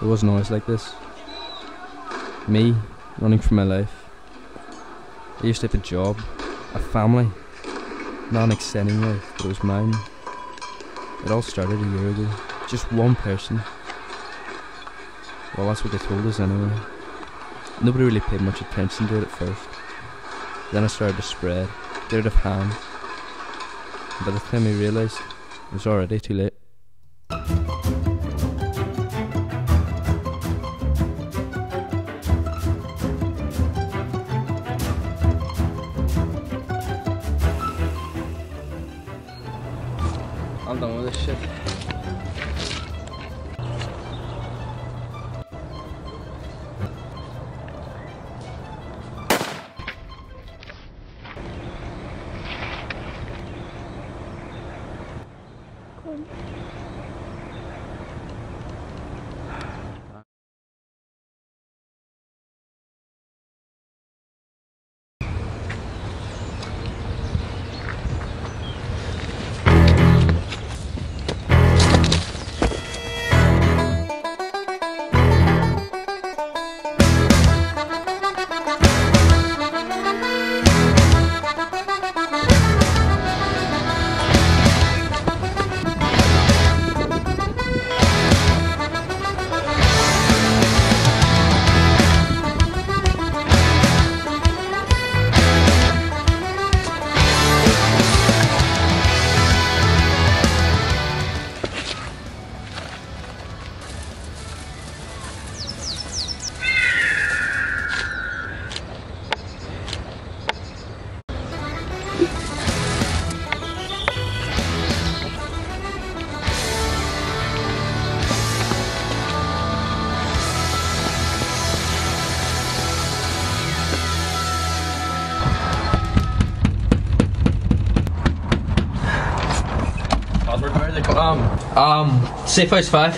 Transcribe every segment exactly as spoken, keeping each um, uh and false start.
There wasn't always like this. Me, running for my life. I used to have a job, a family. Not an exciting life, but it was mine. It all started a year ago. Just one person. Well, that's what they told us anyway. Nobody really paid much attention to it at first. Then it started to spread, get out of hand. And by the time we realised, it was already too late. I'm done with this shit. Um, um, safe house five.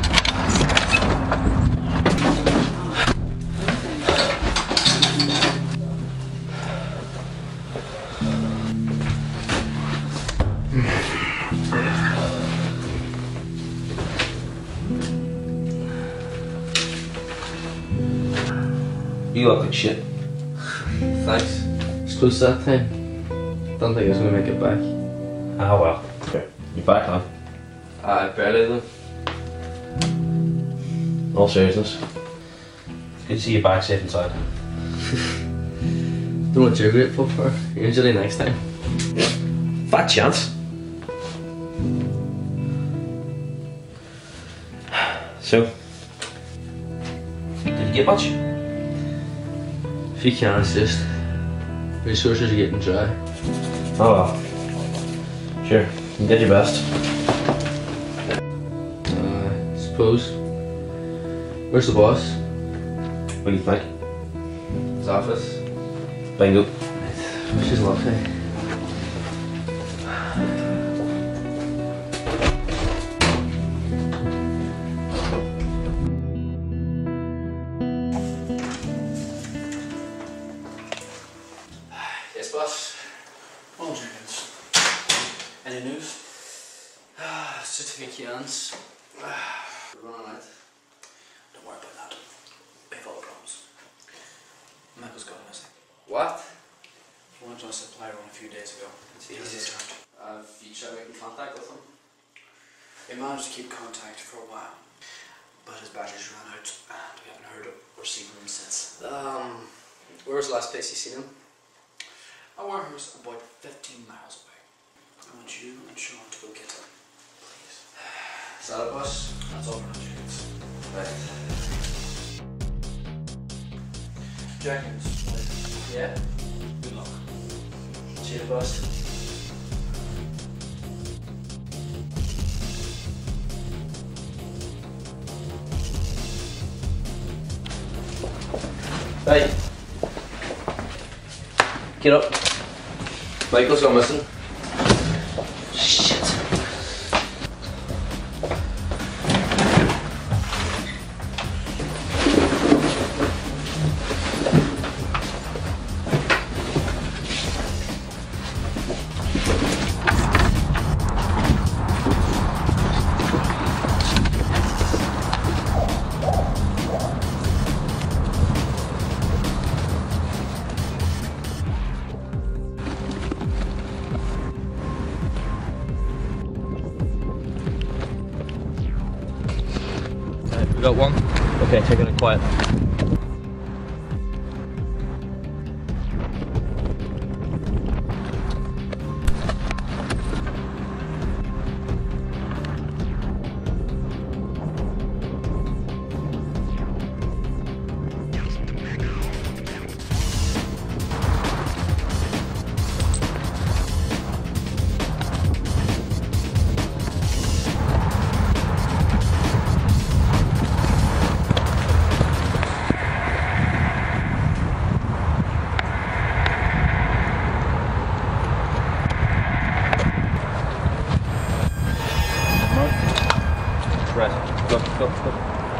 You look like shit. Thanks. It's close to that time. Don't think I was gonna make it back. Ah well. You're back now. I barely though. In all seriousness. It's good to see you back safe and sound. Don't know what you're grateful for. Usually next time. Fat chance. So, did you get much? If you can, it's just resources are getting dry. Oh well. Sure, you did your best. Uh, I suppose. Where's the boss? What do you think? His office. Bingo. Which is lovely. Yes, boss. Well, Jenkins. Any news? Ah, it's just a few cans. We're running out. Don't worry about that. Pay for all the problems. Michael's gone missing. What? He went on a supply run a few days ago. It's easy to start. Have you tried making contact with him? We managed to keep contact for a while, but his batteries ran out and we haven't heard or seen him since. Um, where was the last place you seen him? Our warehouse about fifteen miles away. I want you and Sean to go get him. Please. Is that it, boss? That's all for now, Jenkins. Right. Jenkins. Yeah? Good luck. See you, boss. Hey. Get up. Michael's gone missing. Shit. Got one. Okay, take it quiet. Rest. Go, go, go.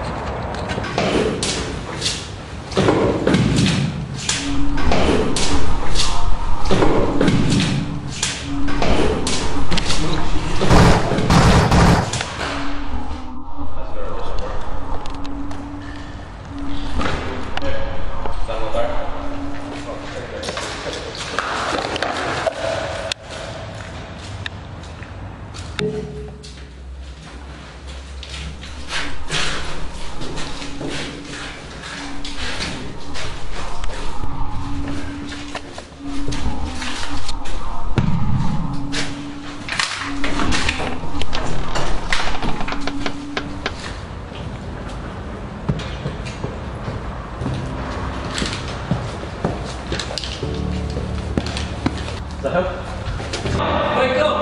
Does that help? Michael!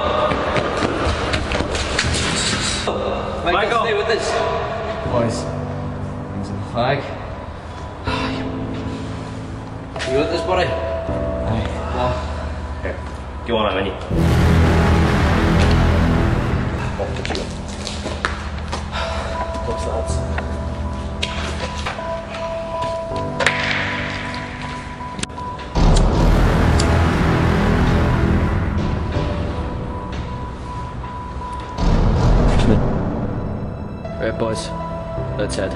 Michael, Michael, stay with us. Boys, things in the flag. You with us, buddy? Aye. Here, go on, I'm in you. What's that? Right, boys, let's head.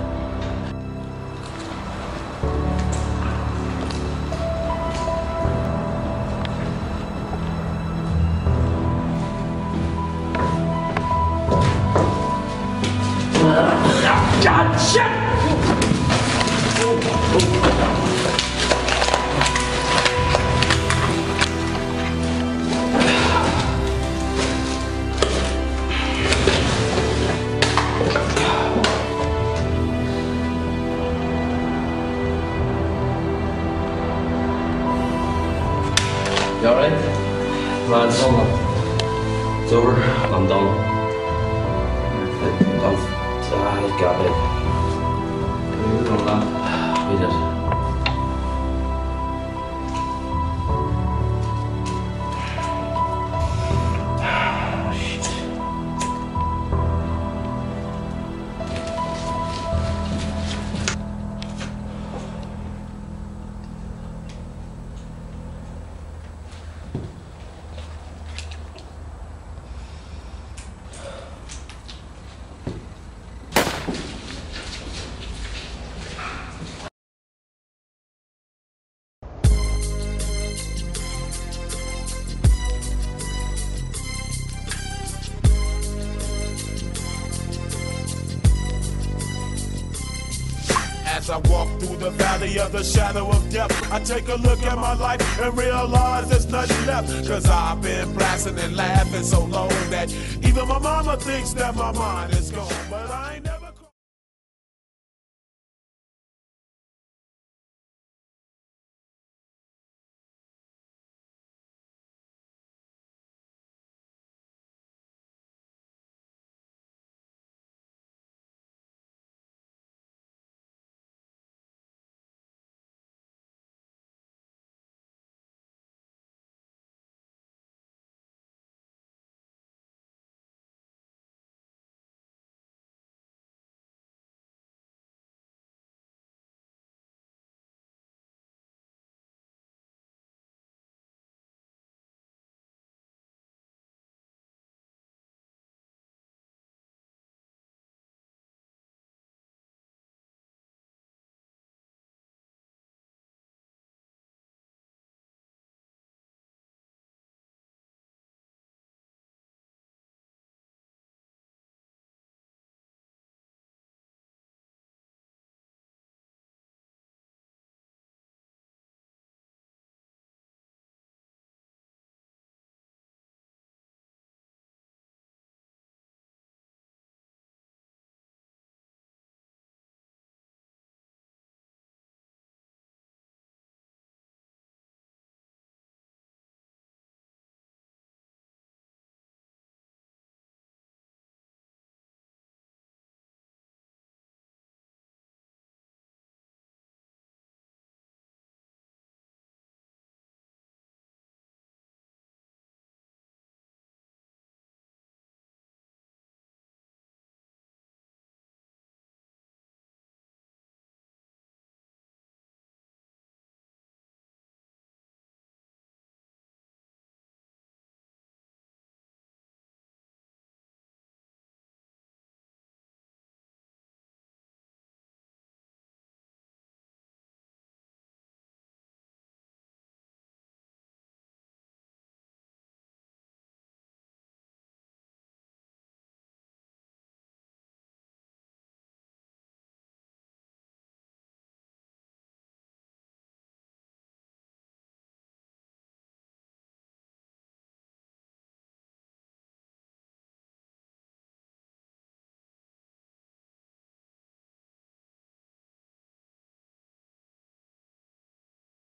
God, shit! You alright? Man, it's over. It's over. I'm done. I'm, I got it. You don't laugh. We did. As I walk through the valley of the shadow of death, I take a look at my life and realize there's nothing left. Cause I've been blasting and laughing so long that even my mama thinks that my mind is gone. But I